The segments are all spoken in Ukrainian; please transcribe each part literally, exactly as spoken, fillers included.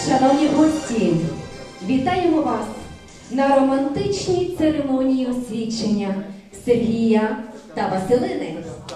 Шановні гості, вітаємо вас на романтичній церемонії освідчення Сергія та Василини.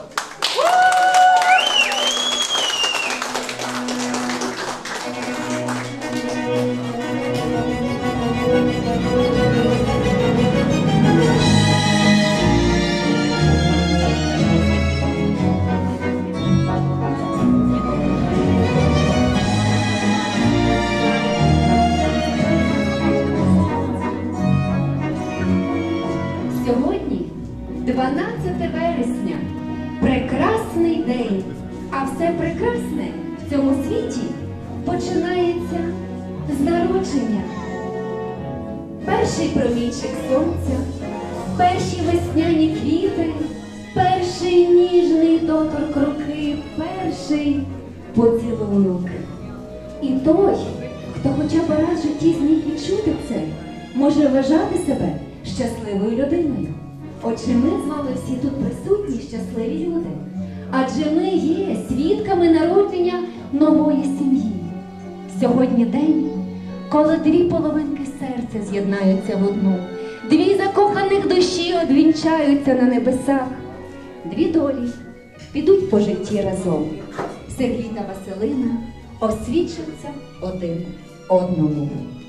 Сьогодні дванадцяте вересня, прекрасний день, а все прекрасне в цьому світі починається з народження. Перший промінчик сонця, перші весняні квіти, перший ніжний доторк руки, перший поцілунок. І той, хто хоча б раз в житті зміг відчути це, може вважати себе щасливою людиною. Отже, ми з вами всі тут присутні щасливі люди. Адже ми є свідками народження нової сім'ї. Sьогодні день, коли дві половинки серця з'єднаються в одну, дві закоханих душі одвінчаються на небесах, дві долі підуть по житті разом. Сергій та Василина освідчаться один одному.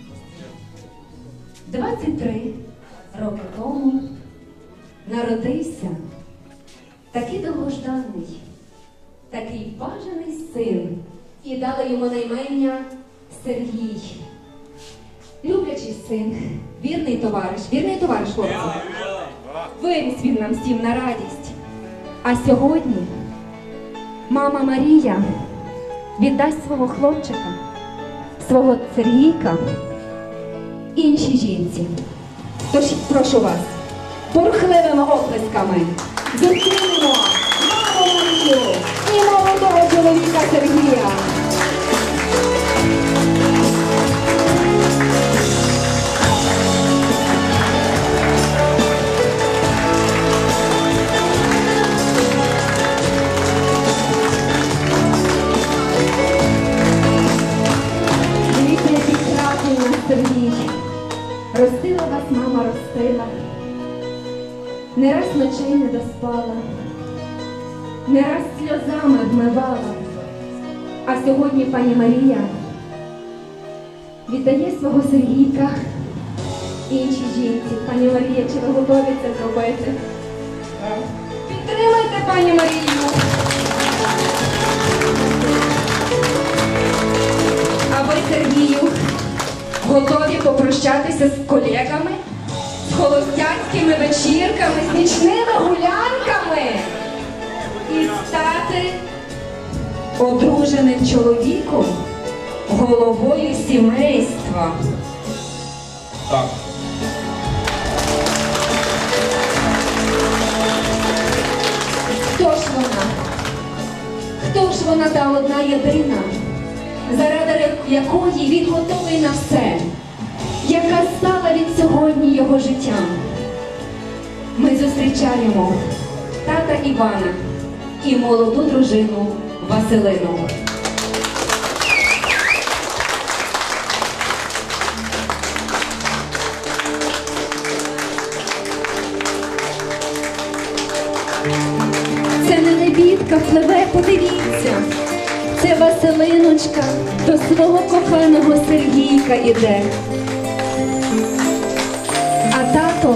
двадцять три роки тому народився такий довгожданий, такий бажаний син, і дали йому наймення Сергій. Люблячий син, вірний товариш, вірний товариш хлопці. Виріс він нам всім на радість. А сьогодні мама Марія віддасть свого хлопчика, свого Сергійка, іншій жінці. Тож прошу вас, бурхливими оплесками зустрінемо маму Марію і молодого чоловіка Сергія. Дивіться, який красний наш Сергій. Ростила вас мама, ростила. Не раз ночей не доспала, не раз сльозами вмивала. А сьогодні пані Марія віддає свого Сергійка іншій жінці. Пані Марія, чи ви готові це зробити? Підтримайте пані Марію! А ви, Сергію, готові попрощатися з колегами? З холостяцькими вечірками, з нічними гулянками і стати одруженим чоловіком, головою сімейства. Так. Хто ж вона? Хто ж вона та одна єдина, заради якої він готовий на все, яка стала від сьогодні його життям? Ми зустрічаємо тата Івана і молоду дружину Василину. Це не лебідка пливе, подивіться. Це Василиночка до свого коханого Сергійка іде. А тато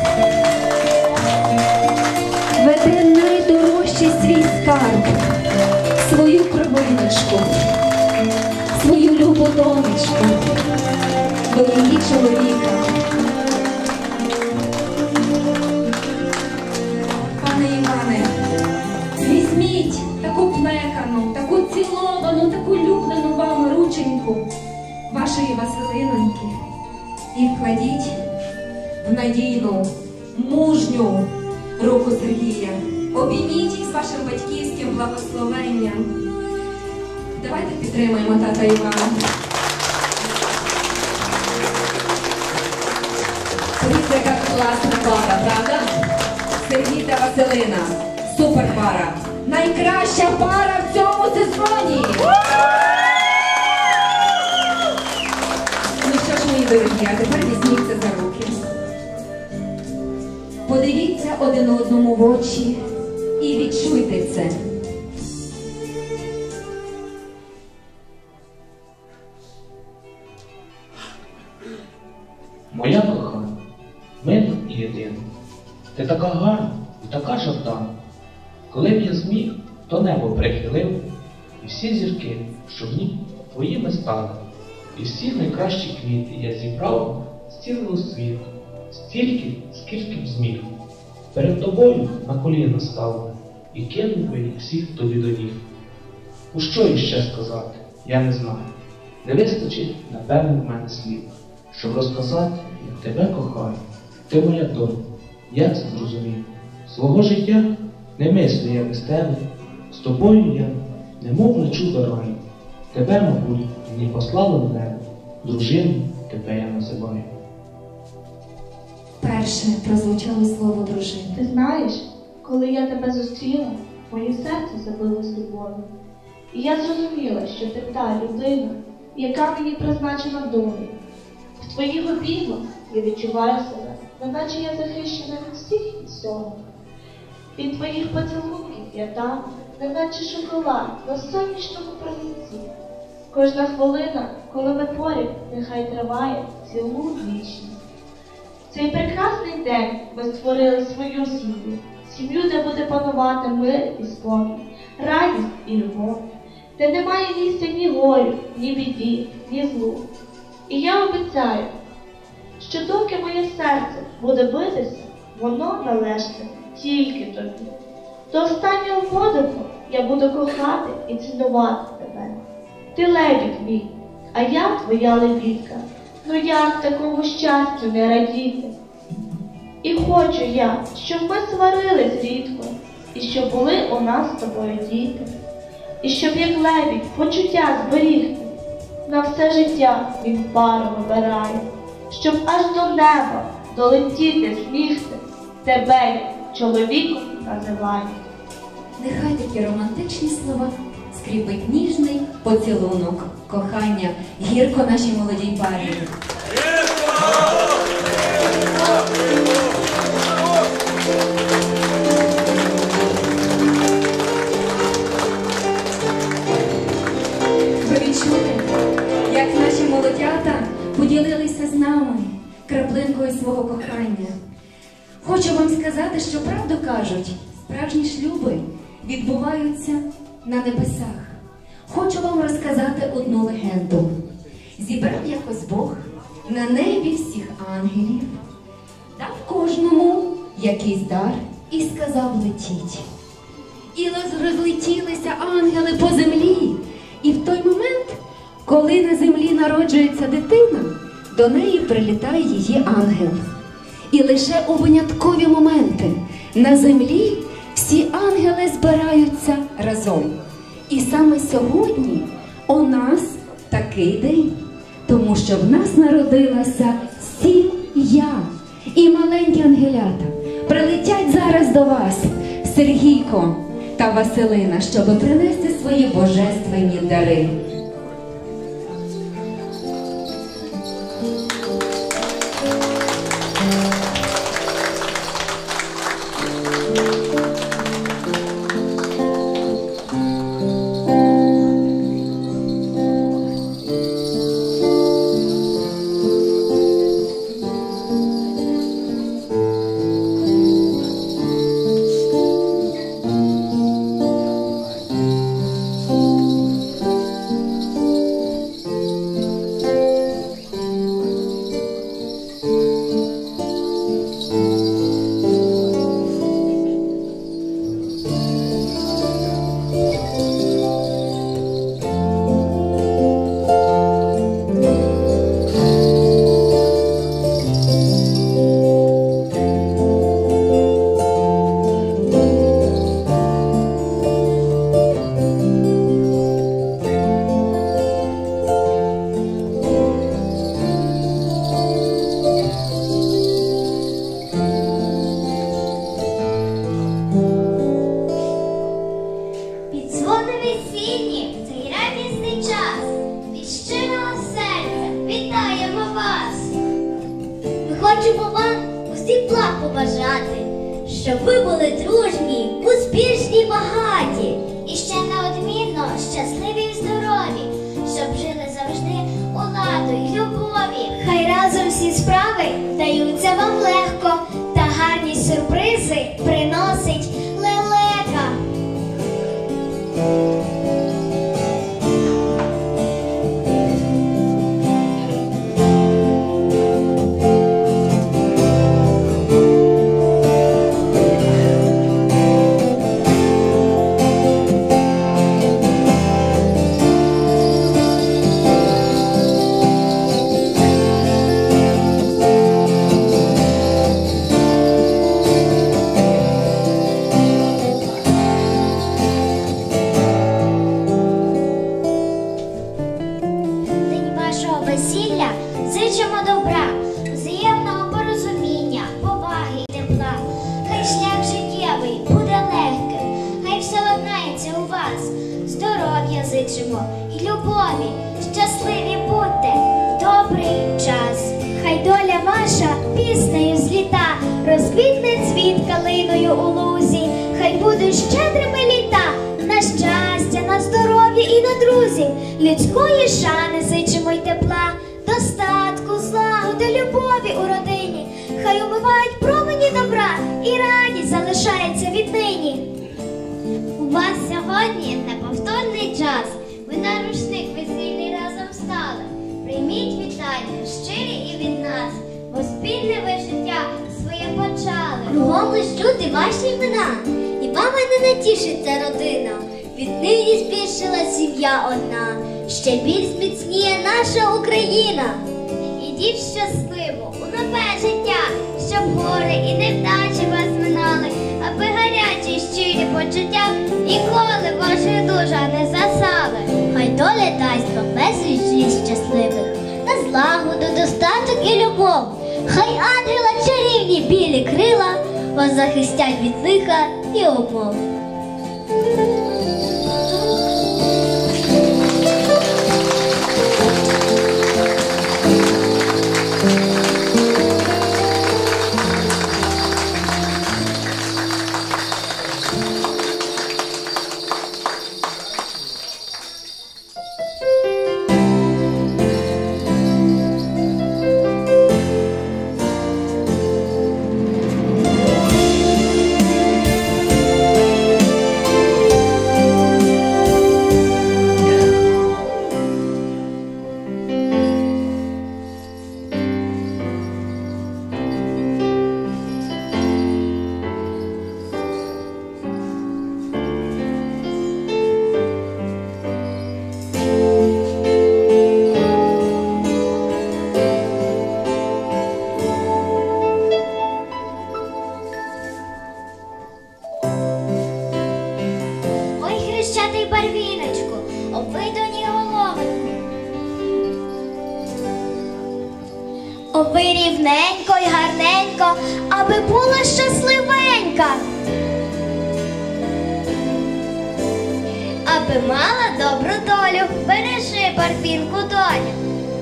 веде найдорожчий свій скарб, свою кровиночку, свою любу донечку до її чоловіка. Пане Іване, візьміть таку плекану, таку ціловану, таку люблену вами рученьку вашої Василиноньки і вкладіть в надійну, мужню руку Сергія. Обійміть їх з вашим батьківським благословенням. Давайте підтримаємо тата Івана. Подивіться, яка класна пара, правда? Сергій та Василина. Супер пара. Найкраща пара в цьому сезоні. одному в очі і відчуйте це. Моя кохана, мила і єдина, ти така гарна і така жадана. Коли б я зміг, то небо прихилив, і всі зірки, що в ній твоїми стали, і всі найкращі квіти я зібрав з цілого світу, стільки, скільки б зміг. Перед тобою на коліна став і кинув би їх всіх тобі до ніг. У що іще сказати, я не знаю. Не вистачить, напевно, в мене слів, щоб розказати, як тебе кохаю. Ти моя доля, я це зрозумів. Свого життя не мислю я без тебе. З тобою я, немов лечу до раю. Тебе, мабуть, мені послало в небо. Дружину тебе я називаю. Перше прозвучало слово дружина. Ти знаєш, коли я тебе зустріла, моє серце забилось любов'ю. І я зрозуміла, що ти та людина, яка мені призначена долею. В твоїх обіймах я відчуваю себе, неначе я захищена від всіх і всього. Від твоїх поцілунків я там, неначе шоколад на сонячному промінці. Кожна хвилина, коли ми поряд, нехай триває цілу вічність. Цей прекрасний день ми створили свою сім'ю, сім'ю, де буде панувати мир і спокій, радість і любов, де немає місця ні горю, ні біді, ні злу. І я обіцяю, що доки моє серце буде битися, воно належить тільки тобі. До останнього подиху я буду кохати і цінувати тебе. Ти лебідь мій, а я твоя лебідка. Ну як такому щастю не радіти? І хочу я, щоб ми сварились рідко, і щоб були у нас з тобою діти. І щоб як лебідь почуття зберігти, на все життя він пару вибирає, щоб аж до неба долетіти змігти, тебе чоловіком називають. Нехай такі романтичні слова скріпить ніжний поцілунок кохання гірко нашій молодій парі. Ви відчули, як наші молодята поділилися з нами краплинкою свого кохання. Хочу вам сказати, що правду кажуть, справжні шлюби відбуваються на небесах. Хочу вам розказати одну легенду. Зібрав якось Бог на небі всіх ангелів, дав кожному якийсь дар і сказав летіть. І розлетілися ангели по землі. І в той момент, коли на землі народжується дитина, до неї прилітає її ангел. І лише у виняткові моменти на землі всі ангели збираються разом. І саме сьогодні у нас такий день, тому що в нас народилася сім'я. І маленькі ангелята прилетять зараз до вас, Сергійко та Василина, щоб принести свої божественні дари. Хочемо вам усіх благ побажати, щоб ви були дружні, успішні, багаті. І ще неодмінно щасливі й здорові, щоб жили завжди у ладу й любові. Хай разом всі справи даються вам легко, та гарні сюрпризи приносить лелека. День вашого весілля зичимо добра, взаємного порозуміння, поваги й тепла. Хай шлях життєвий буде легким, хай все ладнається у вас. Здоров'я зичимо й любові, щасливі будьте в добрий час. Хай доля ваша піснею зліта, розквітне цвіт калиною у лузі, хай будуть щедрими літа, на щастя, на здоров'я і на друзів, людської шани зичимо й тепла, достатку, злагоди, любові у родині, хай умивають промені добра, і радість залишається віднині. У вас сьогодні неповторний час, ви на рушник весільний разом стали. Прийміть вітання щирі і від нас, бо спільне ви життя своє почали. Кругом лиш чути ваші імена, і вами не натішиться родина. Віднині збільшила сім'я одна, ще більш зміцніє наша Україна. Ідіть щасливо у нове життя, щоб гори і невдачі вас минали, аби гарячі й щирі почуття ніколи ваших душа не засали. Хай доля дасть вам безліч літ щасливих, на злагоду, достаток і любов. Хай ангела чарівні білі крила вас захистять від лиха і обмов. Ой, хрещатий барвіночку, обвидоні голови. Оби рівненько й гарненько, аби була щасливенька, Аби мала добру долю, бережи барвінку долю.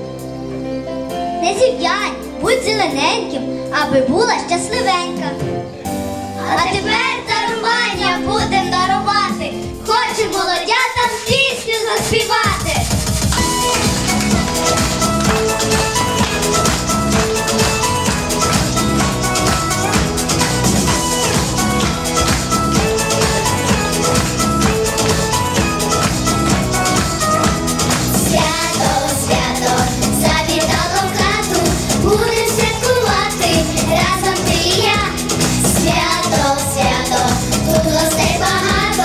не зів'янь, будь зелененьким, аби була щасливенька. А тепер дарування будем дарувати, хочемо молодятам пісню заспівати. Свято, свято, завітало в хату, будем святкувати разом ти і я. Свято, свято, тут гостей багато.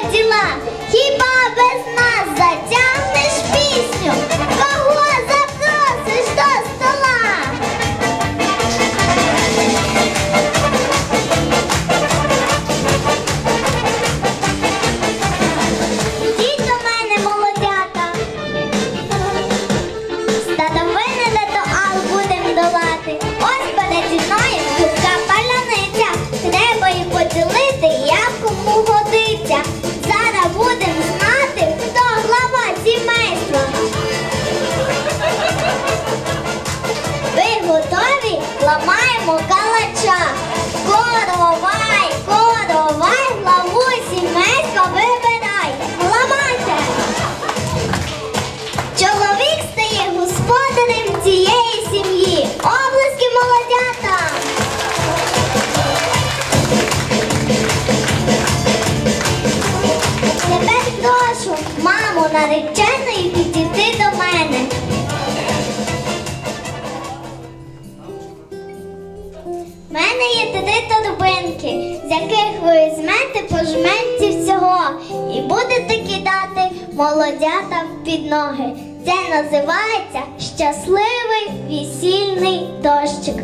діла. Хіба без нас затягнеш пісню? Кого запросиш до стола? Ідіть до мене, молодята. Стадом винеде, то ал будем долати. Ось перед мною кутка паляниця. Треба і поділити, як кому годиться. Зараз будем знати, хто глава сімейства. Ви готові? Ламаємо калача. Коровай, коровай, главу сімейства вибирай. Ламайте! Чоловік стає господарем цієї сім'ї. Облески молодята! Тепер прошу маму нареченої підійти до мене. В мене є три торбинки, з яких ви візьмете по жменці всього і будете кидати молодята під ноги. Це називається щасливий весільний дощик.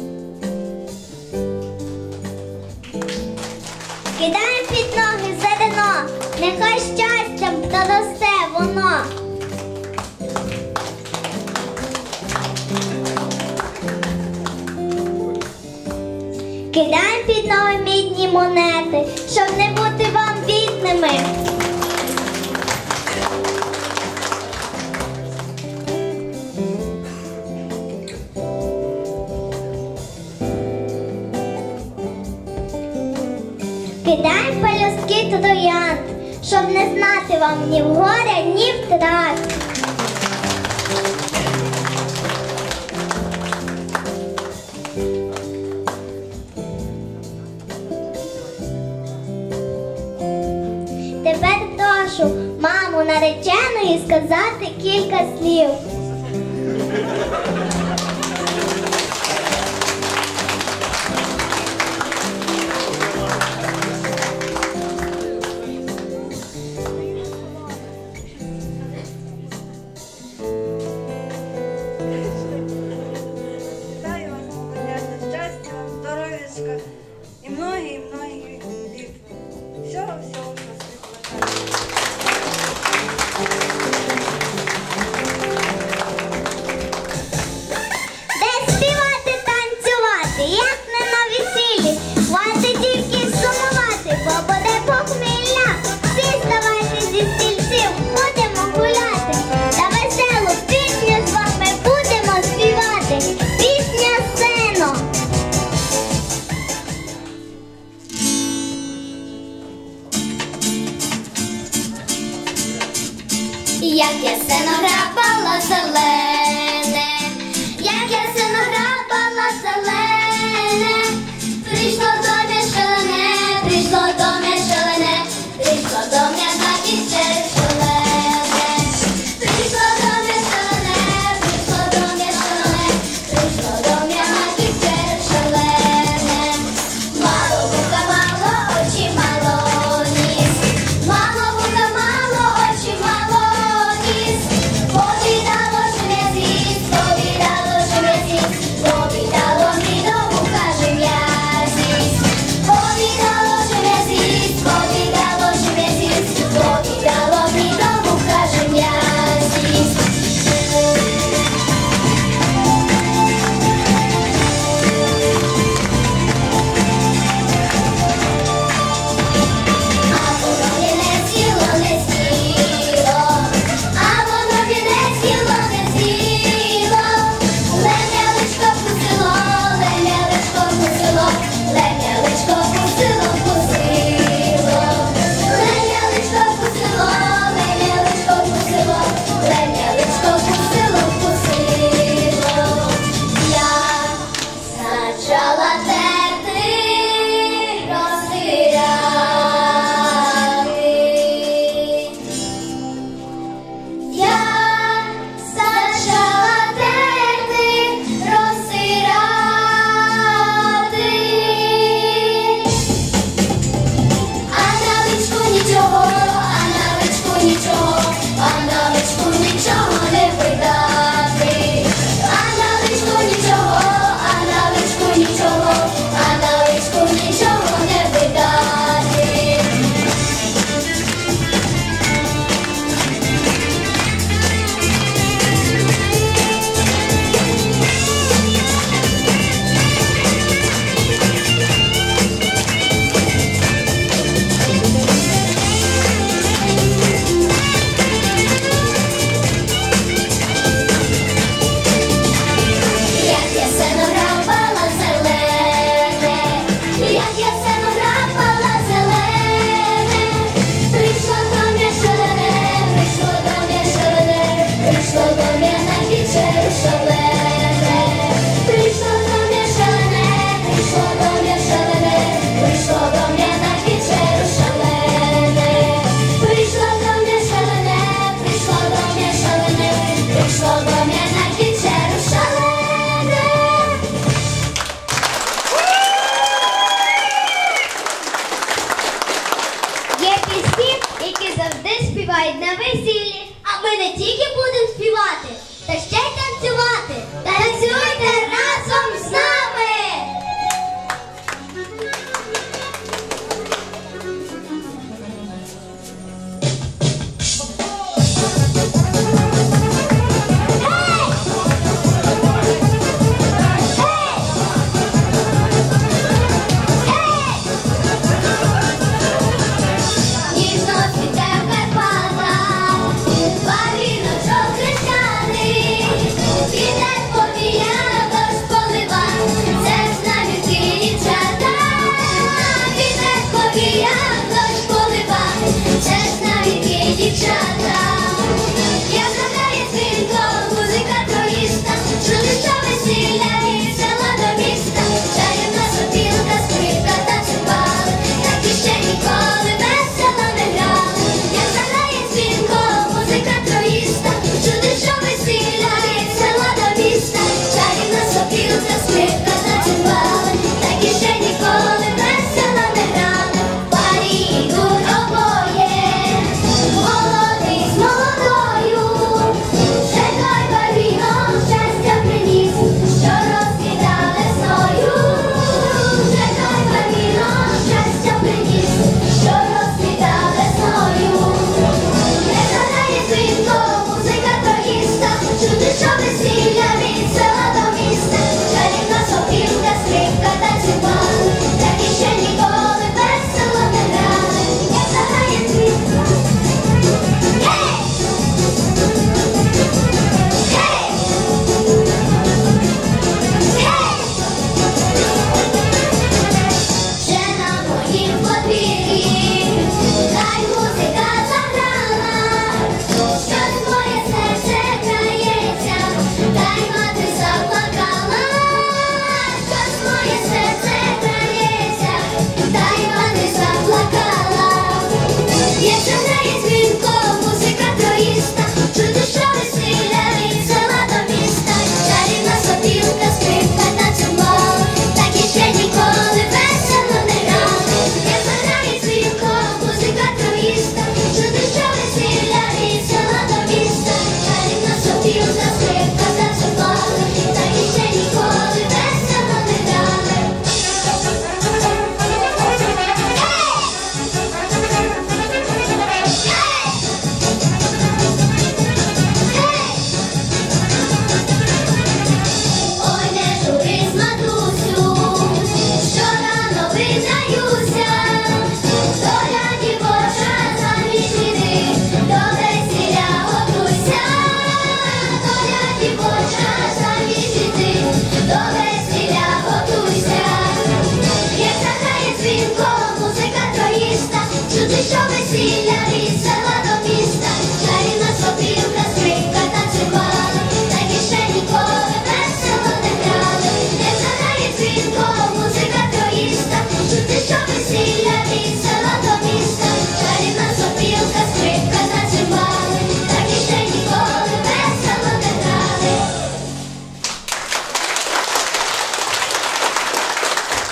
Кидаємо під ноги зерно, нехай щастям проросте воно. Кидаємо під ноги мідні монети, щоб не бути вам бідними. Кидаємо пелюстки троянд, щоб не знати вам ні горя, ні втрат. Тепер прошу маму нареченої сказати кілька слів. Вітаю вас, молодята, щастя, здоров'ячка і многі-многі літ. Всього-всього щасливого. Де співати, танцювати, як не на весіллі. Хватить тільки сумувати, бо буде похмілля. Всі ставайте зі стільців, будемо гуляти. Та веселу пісню з вами будемо співати. Пісня сено. Як я сено грабала зелене, як я сено грабала зелене, прийшло до мене шалене, прийшло до мене шалене, прийшло до мене гакіще шалене, прийшло до мене шалене, прийшло до мене шалене, прийшло до мене гакіще шалене. Мало вуха, мало очі, мало ніс, мало вуха, мало очі, мало ніс, повідало, що не з'їсть. нічого, а на личку нічого не видати. А на личку нічого, а на личку нічого, а на личку нічого не видати. На весіллі, а ми не тільки будемо співати, та ще й танцювати. Танцюйте разом з нами!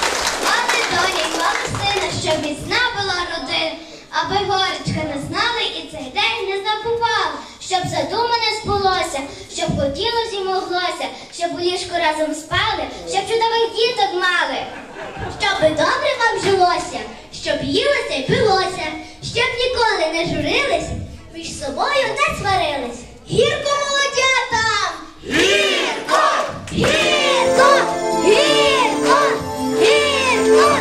Щоб міцна була родина, аби горечка не знали щоб задумане збулося, щоб хотілося і моглося, щоб у ліжку разом спали, щоб чудових діток мали. Щоб добре вам жилося, щоб їлося і пилося, щоб ніколи не журились, між собою не сварились. Гірко молодятам! Гірко! Гірко! Гірко! Гірко!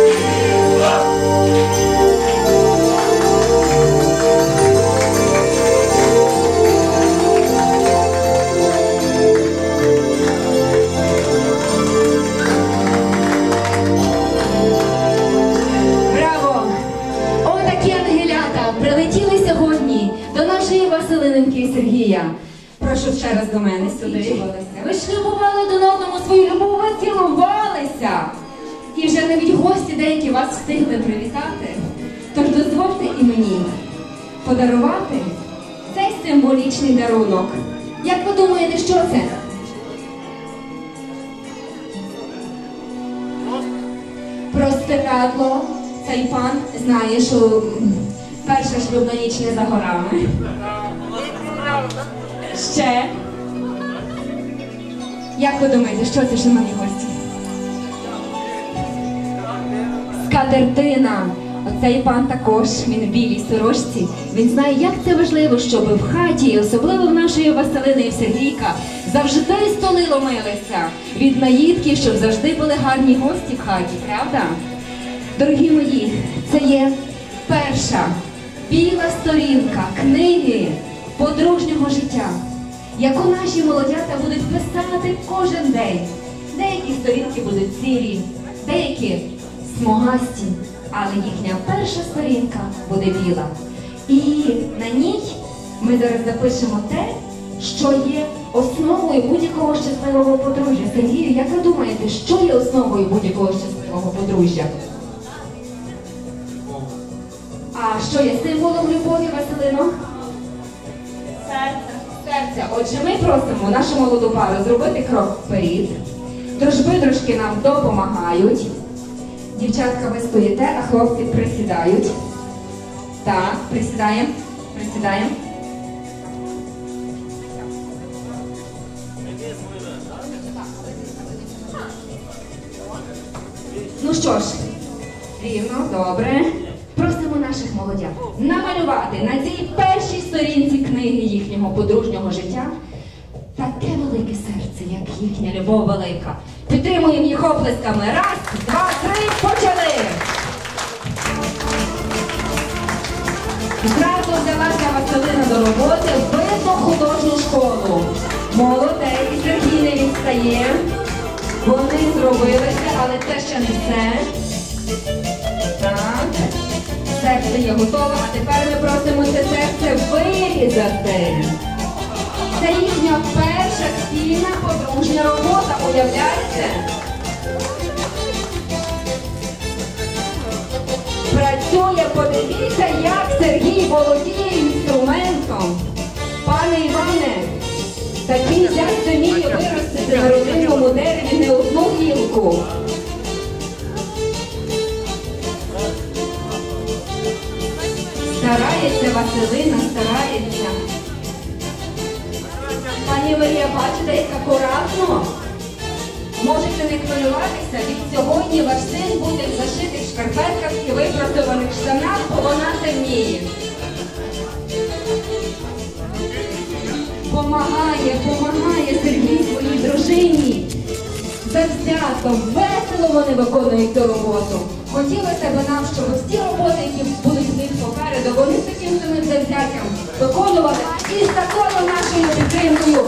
Браво! Отакі ангелята прилетіли сьогодні до нашої Василиненьки і Сергія. Прошу ще раз до мене сюди. Ви ж любували один одному свою любов, ви цілувалися. І вже навіть гості деякі вас встигли привітати. Тож дозвольте і мені подарувати цей символічний дарунок. Як ви думаєте, що це? Простирадло. Цей пан знає, що перша шлюбна ніч не за горами. Ще. Як ви думаєте, що це, шановні гості? Скатертина. Оцей пан також, він в білій сорочці. Він знає, як це важливо, щоб в хаті, і особливо в нашої Василини і в Сергійка, завжди столи ломилися від наїдків, щоб завжди були гарні гості в хаті, правда? Дорогі мої, це є перша біла сторінка книги подружнього життя, яку наші молодята будуть писати кожен день. Деякі сторінки будуть сірі, деякі смугасті, але їхня перша сторінка буде біла. І на ній ми зараз запишемо те, що є основою будь-якого щасливого подружжя. Сергію, як ви думаєте, що є основою будь-якого щасливого подружжя? А що є символом любові, Василино? Серце. Серця. Отже, ми просимо нашу молоду пару зробити крок вперед. Дружби-дружки нам допомагають. Дівчатка, ви стоїте, а хлопці присідають. Так, присідаємо, присідаємо. Ну що ж, рівно, добре. Просимо наших молодят намалювати на цій першій сторінці книги їхнього подружнього життя таке велике серце, як їхня любов велика. Підтримуємо їх оплесками. Раз, два, три, почали! Зразу взялася Василина до роботи, видно художню школу. Молодець, Сергій не відстає. Вони зробилися, але це ще не все. Так. Серце є готове, а тепер ми просимо це серце вирізати. Це їхня перша спільна подружня робота, уявляєте? Працює, подивіться, як Сергій володіє інструментом. Пане Іване, такий зять вміє виростити на родинному дереві не одну гілку. Старається Василина, старається. Пані Марія, бачите, як акуратно? Можете не хвилюватися, від сьогодні ваш син буде в зашитих шкарпетках і випрасованих штанах, бо вона темніє. Помагає, помагає Сергій своїй дружині. Завзято, весело вони виконують цю роботу. Хотілося б нам, щоб всі роботи, які будуть в них попереду, вони з таким самим завзяттям виконували і з такою нашою підтримкою.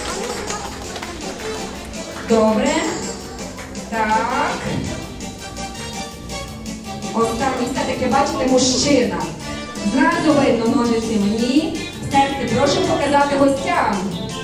Добре. Так. Останній все-таки, бачите, мужчина. Зразу видно ножиці мені. Серце прошу показати гостям.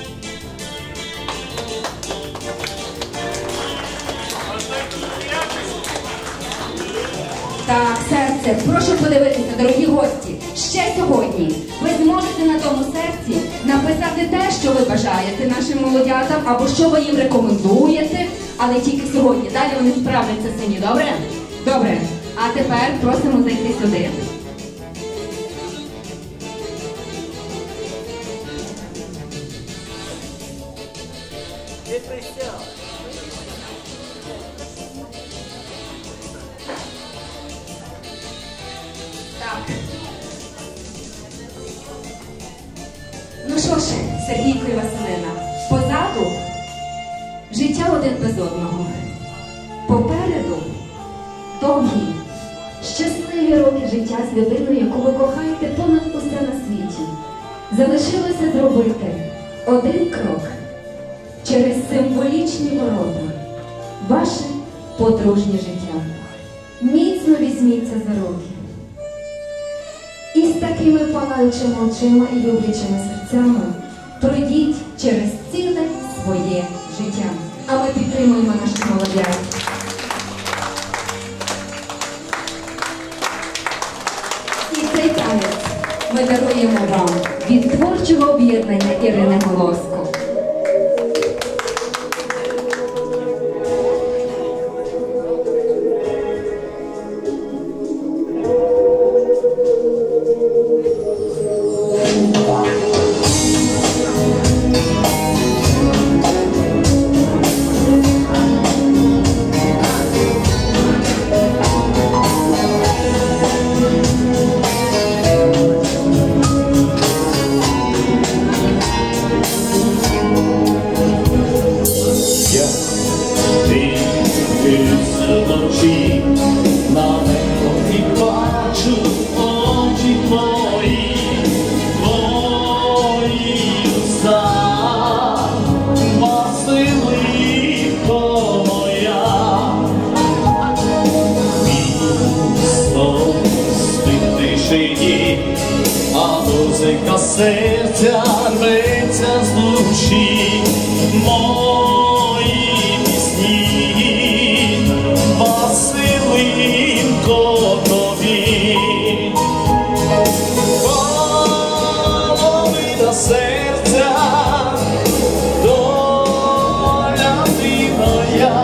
Так, серце, прошу подивитися, дорогі гості. Ще сьогодні ви зможете на тому серці написати те, що ви бажаєте нашим молодятам, або що ви їм рекомендуєте, але тільки сьогодні. Далі вони справляться самі, добре? Добре. А тепер просимо зайти сюди. присяг. Так. Ну що ж, Сергійко і Василина, позаду життя один без одного. Попереду довгі, щасливі роки життя з людиною, яку ви кохаєте понад усе на світі. Залишилося зробити один крок через символічні ворота. Ваше подружнє життя. Міцно візьміться за руки. І з такими палаючими очима і люблячими серцями пройдіть через ціле своє життя. А ми підтримуємо наших молодят. І цей танець ми даруємо вам від творчого об'єднання Ірини Голоско. Серця рветься з душі, мої пісні, Василинко, тобі. Половина серця, доля ти моя,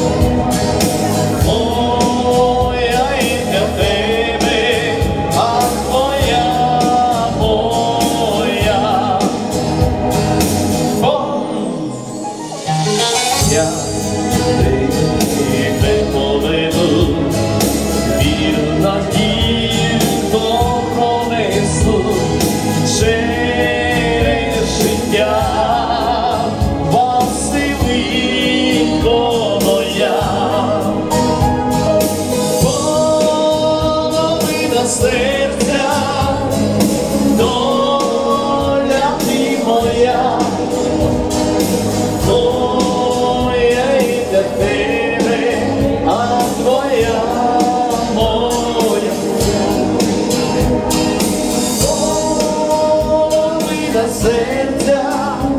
моя і для тебе, а твоя. Я тебе поведу, вірю, надію, то пронесу через життя, Василинко моя. Половина серця, доля ти моя. Серця